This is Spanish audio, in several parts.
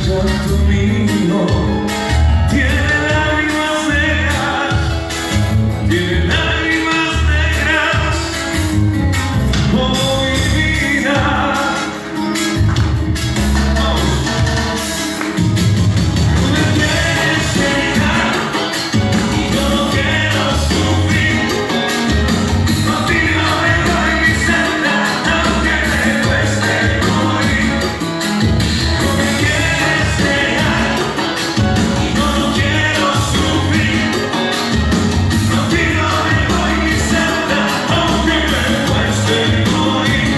llanto mío tiene lágrimas negras, tiene lágrimas negras, oh mi vida. Tú me quieres llegar y yo no quiero sufrir, contigo me doy mi senda, aunque me cueste morir. Tú me quieres llegar y yo no quiero sufrir, contigo me doy mi senda, aunque me cueste morir.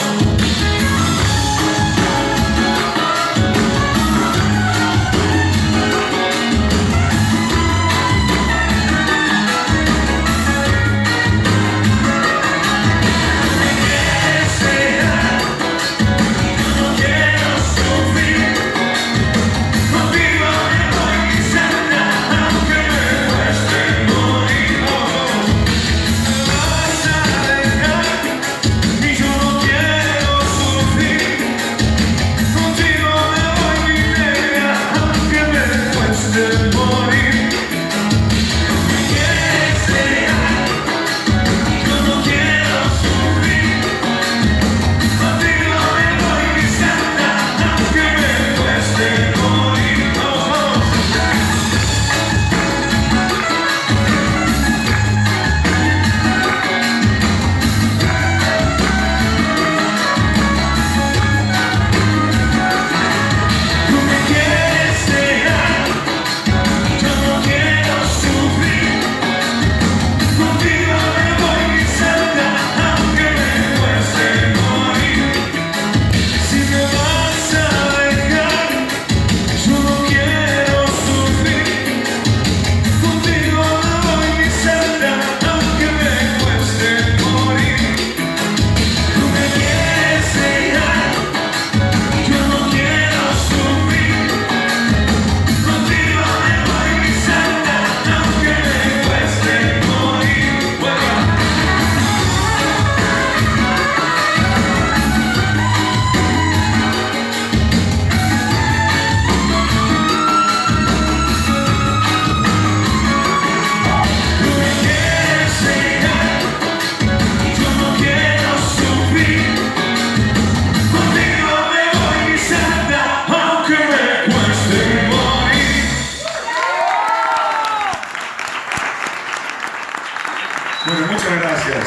Bueno, muchas gracias.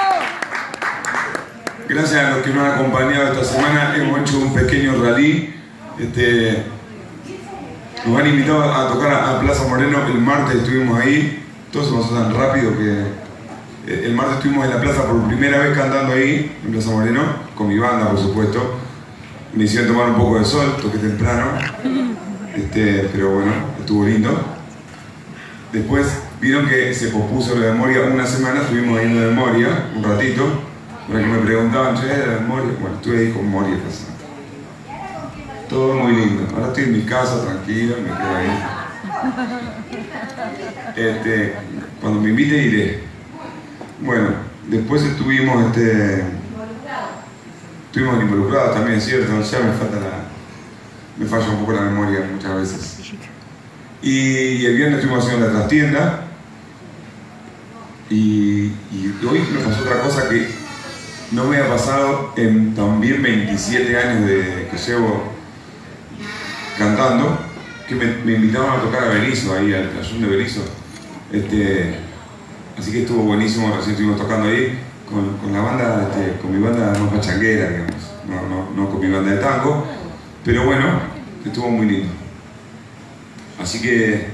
Gracias a los que nos han acompañado esta semana. Hemos hecho un pequeño rally. Nos han invitado a tocar a Plaza Moreno. El martes estuvimos ahí. Todo se pasó tan rápido que el martes estuvimos en la plaza por primera vez cantando ahí, en Plaza Moreno, con mi banda, por supuesto. Me hicieron tomar un poco de sol, toqué temprano. Pero bueno, estuvo lindo. Después vieron que se pospuso lo de Moria una semana, estuvimos ahí en lo de Moria un ratito, para que me preguntaban, che, ¿de Moria? Bueno, estuve ahí con Moria pasando. Todo muy lindo. Ahora estoy en mi casa, tranquilo, me quedo ahí. Cuando me invite iré. Bueno, después estuvimos involucrados también, ¿cierto? Ya me falla un poco la memoria muchas veces. Y el viernes estuvimos haciendo la trastienda. Y hoy me pasó otra cosa que no me ha pasado en también 27 años que llevo cantando, que me invitaban a tocar a Berizo, ahí al tallón de Berizo. Así que estuvo buenísimo, recién estuvimos tocando ahí con la banda, con mi banda más pachanguera, digamos, no con mi banda de tango, pero bueno, estuvo muy lindo. Así que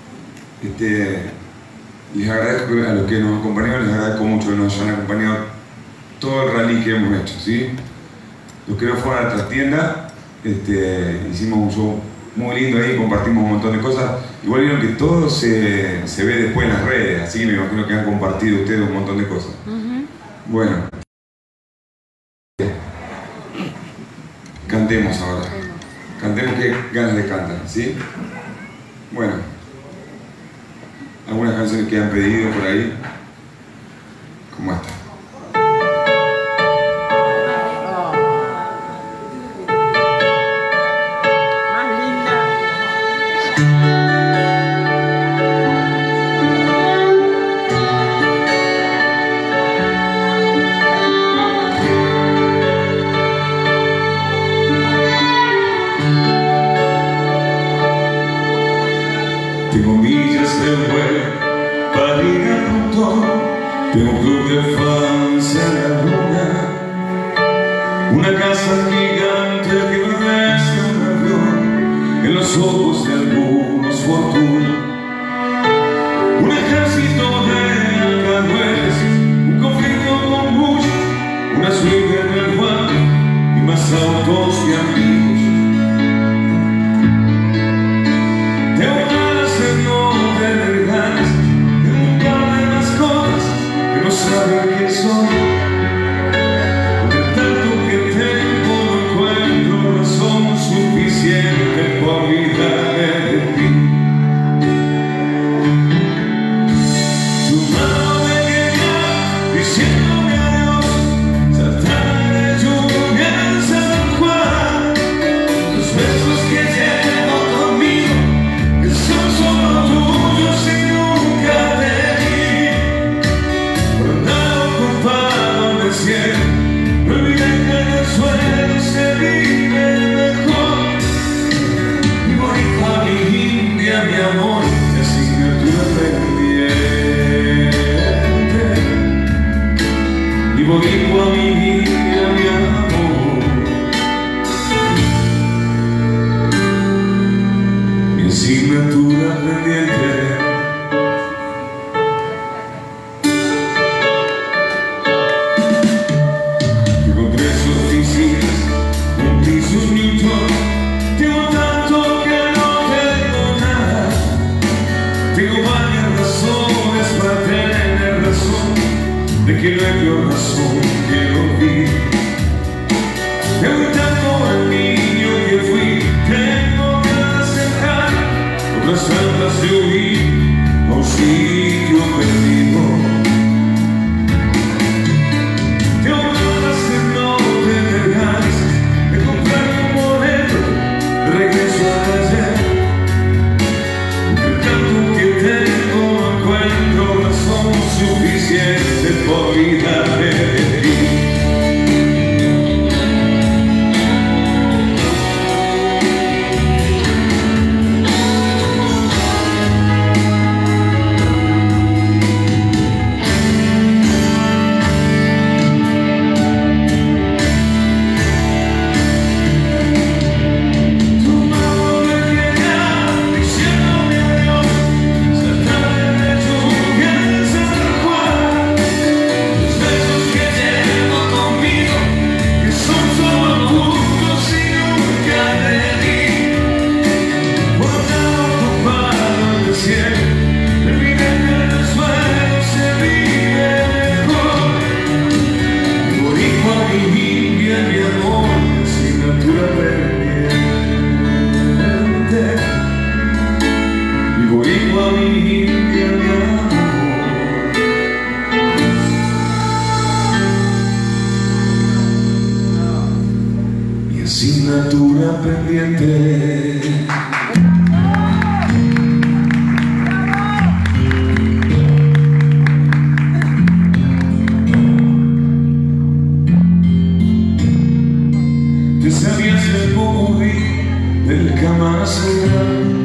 les agradezco a los que nos acompañaron, les agradezco mucho que nos hayan acompañado todo el rally que hemos hecho, ¿sí? Los que no fueron a la trastienda, hicimos un show muy lindo ahí, compartimos un montón de cosas. Igual vieron que todo se ve después en las redes, así que me imagino que han compartido ustedes un montón de cosas. Bueno, cantemos ahora. Cantemos, que ganas de cantar, ¿sí? Bueno, algunas canciones que han pedido por ahí, como esta. Más fortuna, un ejército de alcahuetes, un conflicto con mucho, una suite en el Juan y más autos que amigos. Tengo ganas de no tener ganas, tengo un par de mascotas que no saben quién soy. De tanto que tengo no encuentro razón suficiente para olvidarme de ti. Tu mano me llega diciéndome adiós, saltar de lluvia en San Juan. Los besos que llevo conmigo, que son solo tuyos y nunca de mí. Por andar ocupado en el cielo, no olvidé que en el suelo se vive mejor. Y boricua mi India, mi amor, de asignatura pendiente. Y boricua mi India, mi amor, mi asignatura pendiente. Tengo 3 oficinas, un piso Newton. Tengo tanto que no tengo nada. Tengo varias razones para tener razón de que no hay peor razón que no vi. Tengo tanto el niño que fui. Tengo ganas de dejar otras tantas de huir a un sitio perdido. Tengo ganas de no tener ganas de comprar un boleto de regreso a ayer. Entre tanto que tengo no encuentro razón suficiente para olvidarme de ti. Asignatura pendiente. ¿Te sabías el popurrí del Kama Sutra?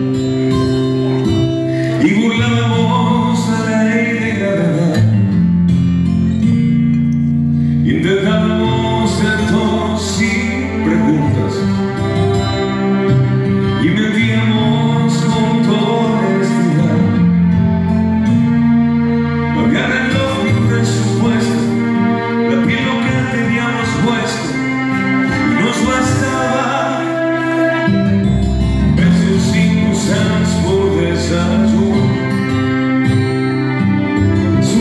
Y burlábamos la ley de la verdad. Intentábamos ser todos sin preguntas y mentíamos con toda honestidad. No había reloj ni presupuesto, la piel lo que teníamos puesto y nos bastaba. Besos sin gusanos por desayuno.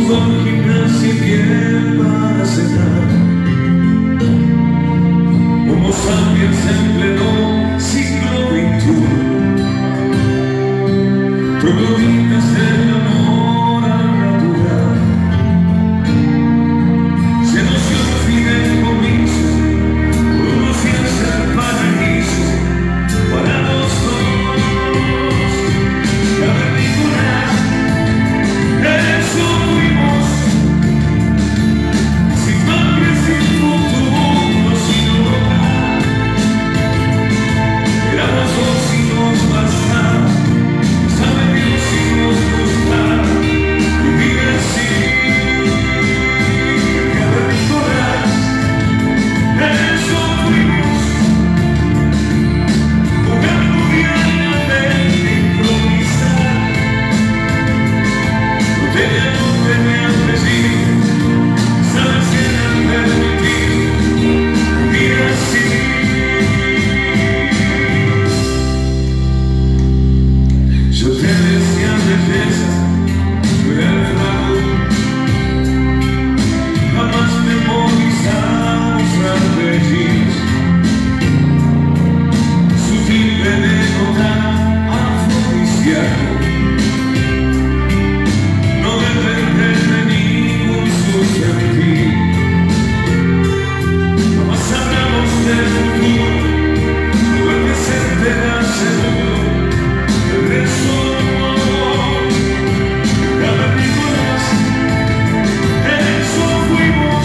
Jamás hablamos del futuro, lo que se entera seguro, el resto del amor. Cavernícolas, eso fuimos,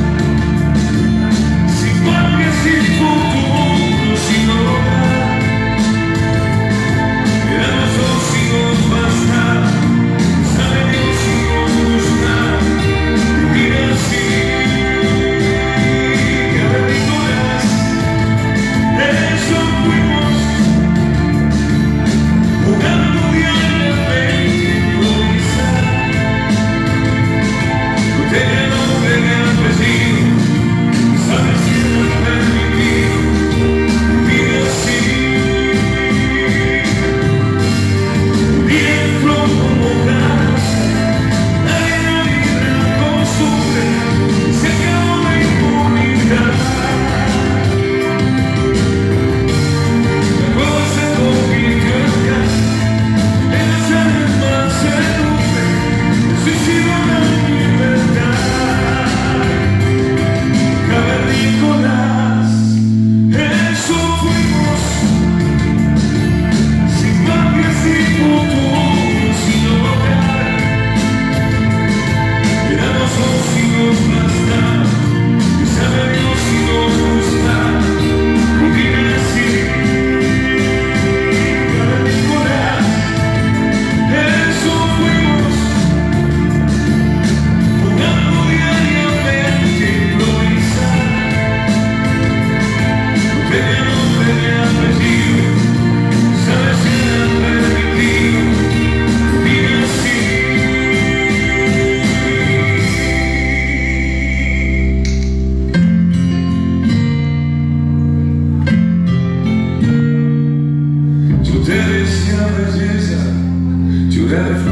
sin patria, sin futuro, sin hogar. Éramos dos y nos basta, sabe Dios si nos gusta vivir así. Cavernícolas, eso fuimos, jugando diariamente improvisar. No tenía nombre ni apellido, sabes si era permitido vivir así. Viento como gas, arena libre la costumbre, se acabó la impunidad. La cueva se convirtió en casa, en las áreas más saludable, el suicidio de la libertad. Cavernícolas, eso fuimos, sin patria, sin futuro, sin hogar. Éramos dos y nos basta, y sabe Dios si nos gusta vivir así. Cavernícolas, eso fuimos, jugando diariamente improvisar. No tenía nombre ni apellido, sabes si era permitido vivir así. Yo te decía belleza, llorar